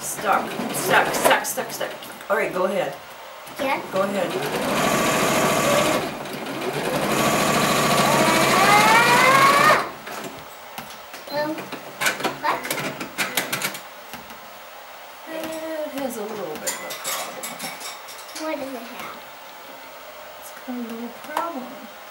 Stuck. Stuck, stuck, stuck, stuck. Alright, go ahead. Yeah? Go ahead. What? It has a little bit of a problem. What does it have? It's got a little problem.